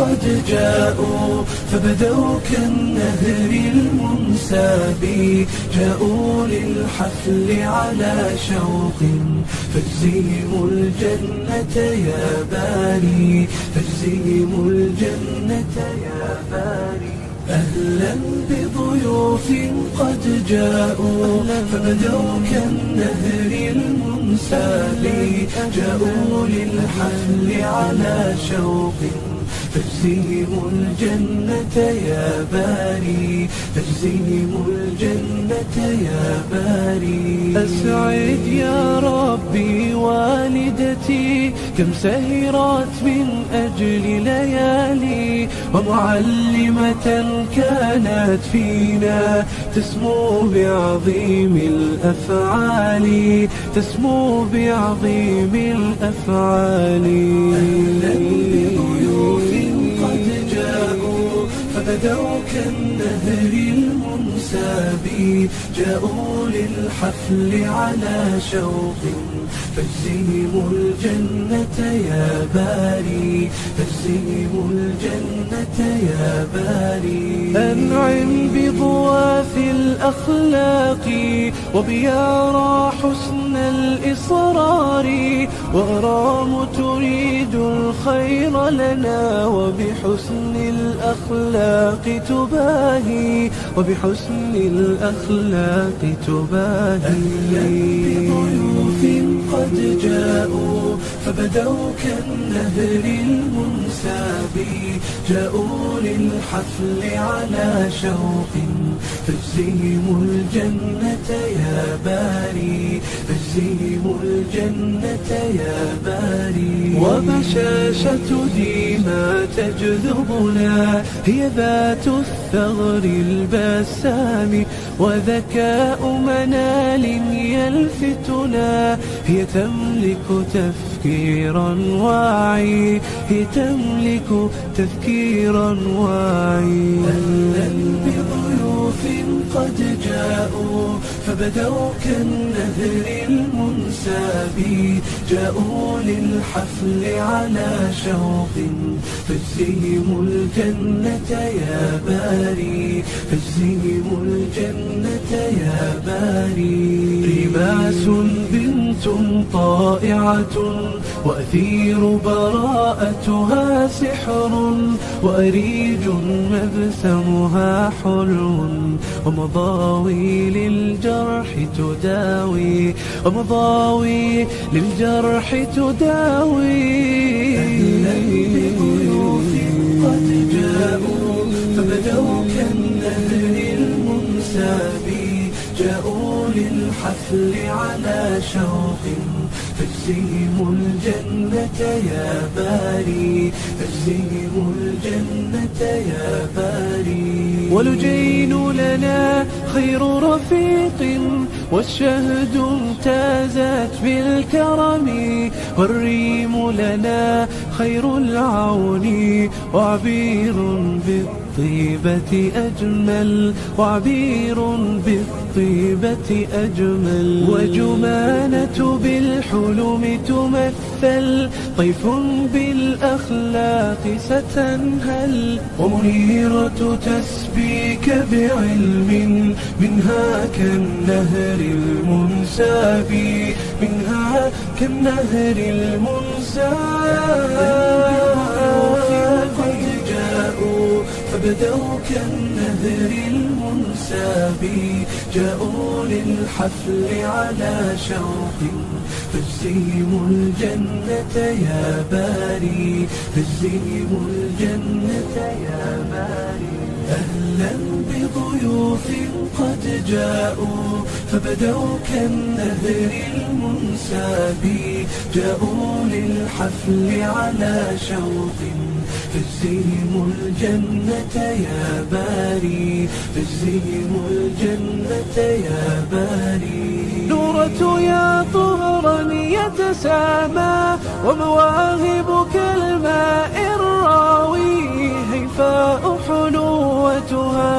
قد جاءوا فبدوا كالنهر المنساب، جاءوا للحفل على شوق فاجزهم الجنة يا باري، فاجزهم الجنة يا باري. أهلا بضيوف قد جاءوا فبدوا كالنهر المنساب، جاءوا للحفل على شوق فاجزهم الجنة يا باري، فاجزهم الجنة يا باري. أسعد يا ربي والدتي كم سهرت من أجل ليالي، ومعلمة كانت فينا تسمو بعظيم الأفعال، تسمو بعظيم الأفعال. أهلا بضيوف قد جاءوا فبدوا كالنهر المنساب، جاءوا للحفل على شوق فاجزهم الجنة يا باري، فاجزهم الجنة يا باري. أنعم بضواف الأخلاق وبيارى حسن الإصرار، وغرام تريد الخير لنا وبحسن الأخلاق تباهي، وبحسن الأخلاق تباهي. بضيوف قد جاءوا فبدوا كالنهر المنساب، جاءوا للحفل على شوق فاجزهم الجنة يا باري، فاجزهم الجنة يا باري. وبشاشة ديما تجذبنا هي ذات الثغر البسام، وذكاء منال يلفتنا هي تملك تفكيرا واعي، هي تملك تفكيرا واعي. أهلا بضيوف قد جاءوا فبدوا كالنهر المنساب، جاءوا للحفل على شوق فاجزهم الجنة يا باري، فاجزهم الجنة يا باري. رماس بنت طائعة وأثير براءتها سحر، وأريج مبسمها حلو، ومضاوي للجرح تداوي، ومضاوي للجرح تداوي. أهلا بضيوف قد جاءوا فبدوا كالنهر المنساب، جاءوا للحفل على شوق فاجزهم الجنة يا باري، فاجزهم الجنة يا باري. ولجين لنا خير رفيق والشهد امتازت بالكرم، والريم لنا خير العون وعبير بالطيبة أجمل، وعبير بالطيبة أجمل. وجمانة بالحلم تمثل طيف بالأخلاق ستنهل، ومنيرة تسبيك بعلم منها كالنهر المنساب، منها كالنهر المنساب. قد جاءوا فبدوا كالنهر المنساب، جاءوا للحفل على شوق فاجزهم الجنة يا باري، فاجزهم الجنة يا باري. أهلا بضيوف قد جاءوا فبدوا كالنهر المنساب، جاءوا للحفل على شوق فاجزهم الجنة يا باري، فاجزهم الجنة يا باري. نورة يا طهرا يتسامى ومواهب كالماء الراوي، هيفاء حلوتها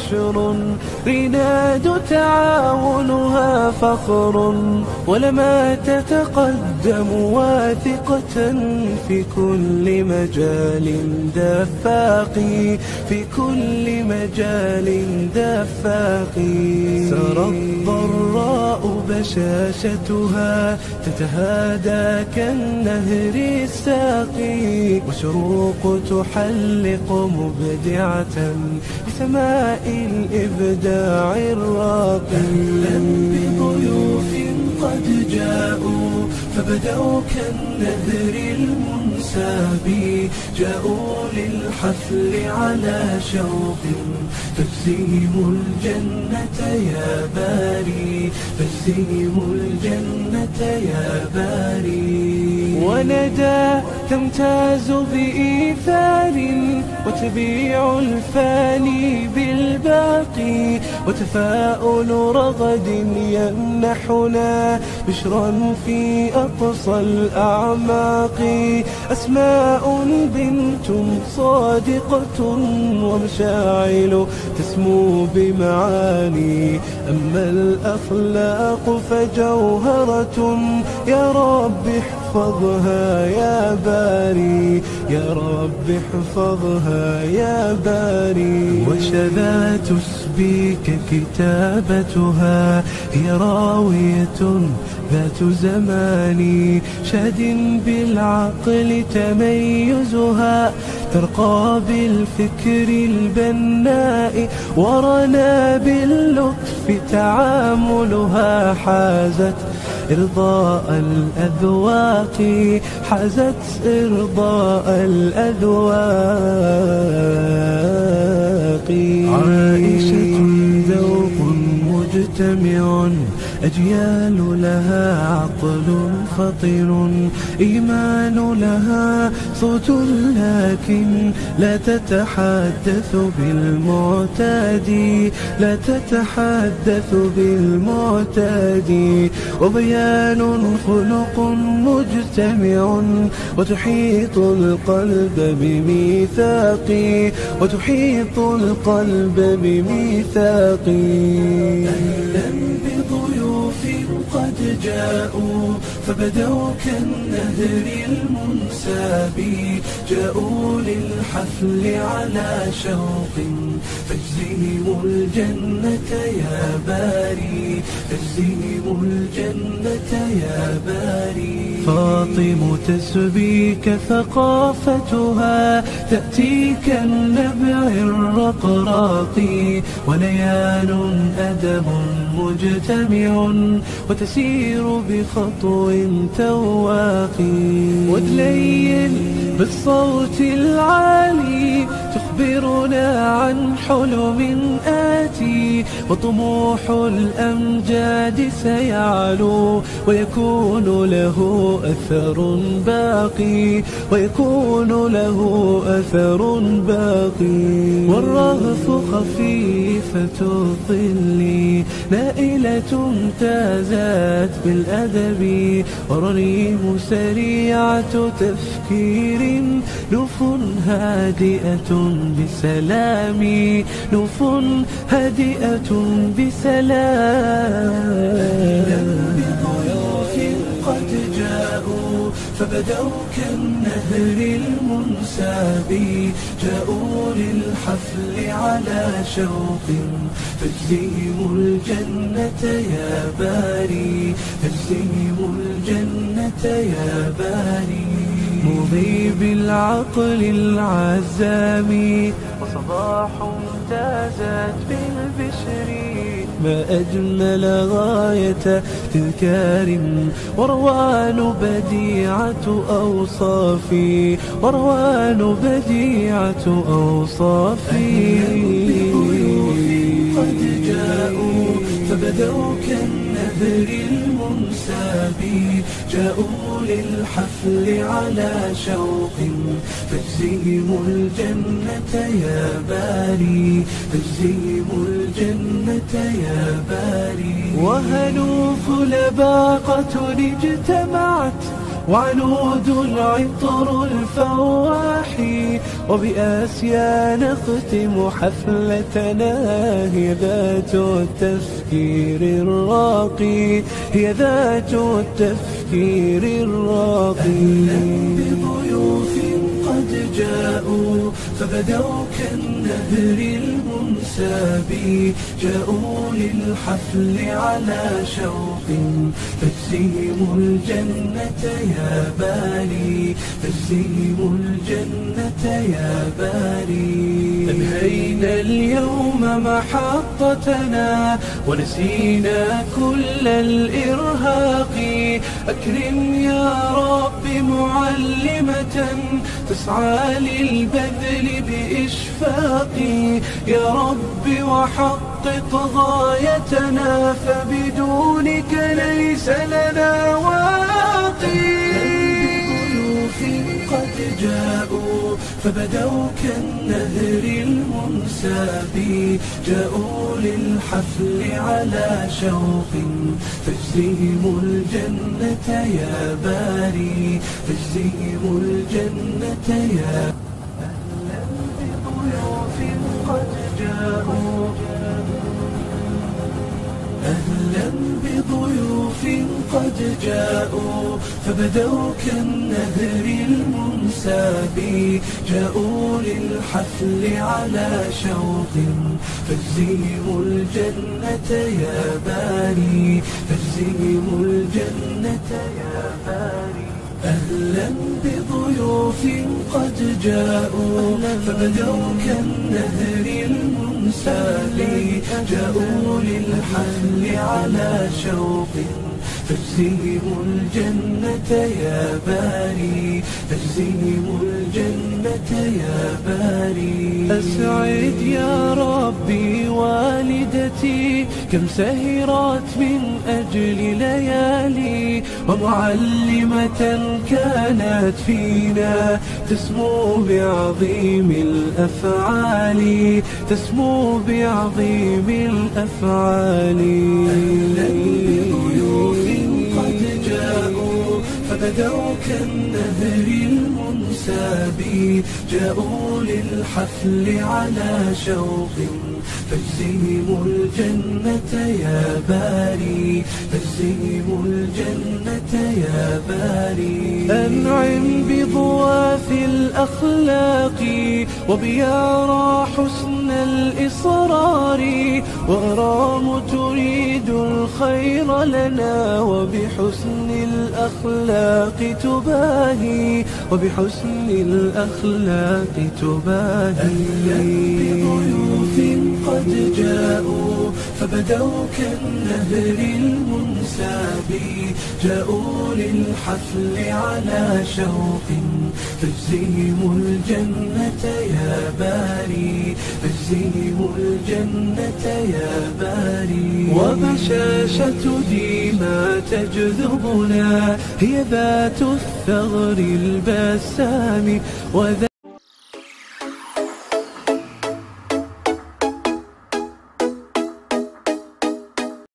عشر، رناد تعاونها فخر، ولما تتقدم واثقة في كل مجال دفاقي، في كل مجال دفاقي. سرى الضراء بشاشتها تتهادى كالنهر الساقي، وشروق تحلق مبدعة بسماء الإبداع الراقي. أهلا بضيوف قد جاءوا فبدوا كالنهر المنساب، جاءوا للحفل على شوق، فاجزهم الجنة يا باري، فاجزهم الجنة يا باري. وندى تمتاز بإيثار وتبيع الفاني بالباقي، وتفاؤل رغد يمنحنا بشرا في أقصى الأعماق. أسماء بنت صادقة ومشاعل تسمو بمعاني، أما الأخلاق فجوهرة يا رب احفظها يا باري، يا رب احفظها يا باري. وشذا تسبيك كتابتها، هي راوية ذات زمان، شاد بالعقل تميزها، ترقى بالفكر البناء، ورنا باللطف تعاملها، حازت إرضاء الأذواق، حازت إرضاء الأذواق. عائشة ذوق مجتمع، أجيال لها عقل فطن، إيمان لها صوت لكن لا تتحدث بالمعتاد، لا تتحدث بالمعتاد. وبيان خلق مجتمع، وتحيط القلب بميثاقي، وتحيط القلب بميثاقي. أهلا بضيوف قد جاءوا فبدوا كالنهر المنساب، جاءوا للحفل على شوق، فاجزهم الجنة يا باري، فاجزهم الجنة يا باري. فاطم تسبيك ثقافتها، تأتي كالنبع الرقراق، وليال أدب مجتمع، وتسير بخطو تواقي. وتليل بالصوت العالي تخبرنا عن حلم آتي، وطموح الأمجاد سيعلو، ويكون له أثر باقي، ويكون له أثر باقي. والرغف خفيفة الظل نائلة تازت بالأدب، والريم سريعة تفكير، نوف هادئة بسلام، نوف هادئة بسلام. بضيوف قد جاءوا فبدوا كالنهر المنساب، جاءوا للحفل على شوق، فاجزهم الجنة يا باري، فاجزهم الجنة يا باري. مضي بالعقل العزام، وصباح امتازت بالبشر، ما أجمل غاية تذكار، وروان بديعة أوصافي، وروان بديعة أوصافي. قد جاءوا فبدوا كالنهر المنساب، جاءوا للحفل على شوق، فاجزهم الجنة يا باري، فاجزهم الجنة يا باري. وهنوف لباقة اجتمعت وعنود العطر الفواح، وبآسيا نختم حفلتنا. هي ذات التفكير الراقي، هي ذات التفكير الراقي. بضيوف قد جاءوا فبدوا كالنهر المنساب، جاءوا للحفل على شوق، فاجزهم الجنة يا باري، فاجزهم الجنة يا باري. أنهينا اليوم محطتنا ونسينا كل الإرهاق، أكرم يا رب معلمة تسعى للبذل بإشفاق، يا رب وحقق غايتنا، فبدونك ليس لنا واقي. قد جاءوا فبدوا كالنهر المنساب، جاءوا للحفل على شوق، فاجزهم الجنة يا باري، فاجزهم الجنة يا أهلا بضيوف قد جاءوا، أهلا بضيوف قد جاءوا فبدوا كالنهر المنساب، جاءوا للحفل على شوق، فاجزهم الجنة يا باري، فاجزهم الجنة يا باري. أهلا بضيوف قد جاءوا فبدوا كالنهر المنساب، جاءوا للحفل على شوق، فاجزهم الجنة يا باري، فاجزهم الجنة يا باري. أسعد يا ربي والدتي كم سهرت من أجل ليالي، ومعلمة كانت فينا تسمو بعظيم الأفعال، تسمو بعظيم الأفعال. أهلا بضيوف قد جاءوا فبدوا كالنهر المنساب، جاءوا للحفل على شوق، فاجزهم الجنة يا باري، فاجزهم الجنة يا باري. أنعم بضواف الأخلاق وبيارى حسن الإصرار، وغرام تريد الخير لنا، وبحسن الأخلاق تباهي، وبحسن الأخلاق تباهي. بضيوف قد جاءوا فبدوا كالنهر المنساب، جاءوا للحفل على شوق، فاجزهم الجنة يا باري، فاجزهم الجنة يا باري. وبشاشة ديما تجذبنا، هي ذات الثغر البسام.